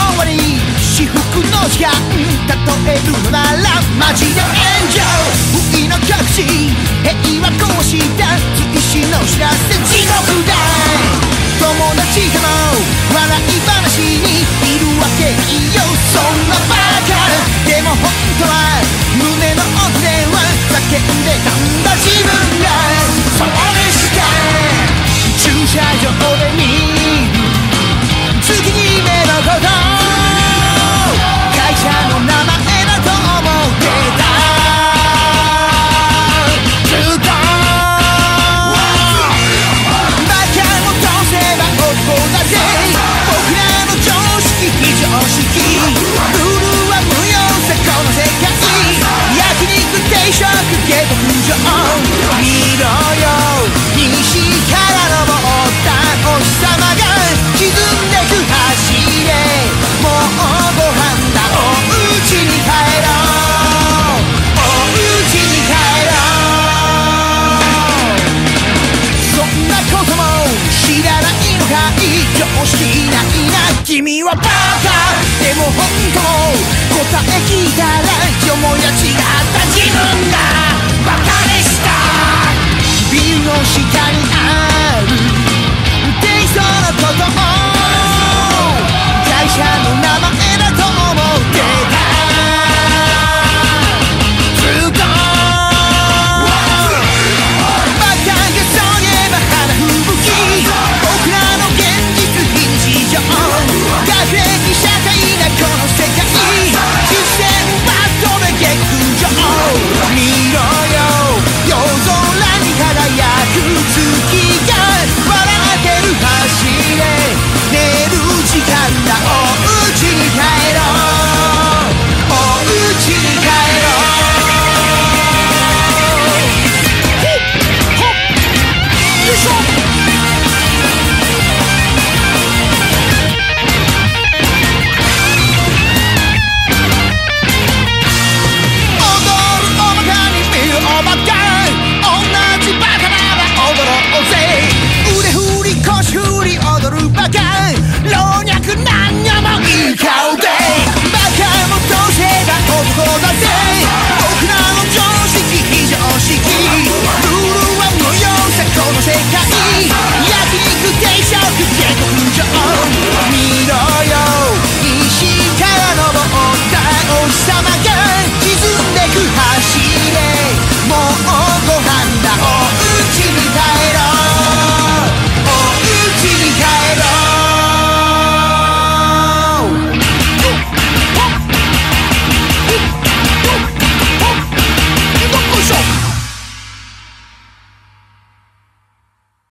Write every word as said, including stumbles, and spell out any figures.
わり至福の時間例えるのならマジで炎上不意の極地平和壊した追試の知らせ地獄だ友達との笑い話にいるわけないよそんなバカでも本当は胸の奥では叫んでたんだ自分がそうでした駐車場で見る月に目のこと会社の名前だと思ってたずっとバカもどうせば男だぜ僕らの常識非常識ルールは無用さこの世界焼肉定食下克上見ろよ西から登ったお日様が沈んでく橋でもうご飯だおうちに帰ろうおうちに帰ろうそんなことも知らないのかい常識ないな君はバカでも本当答え聞いたらよもや違った自分がバカでしたビルの下にあるテイストのことを会社の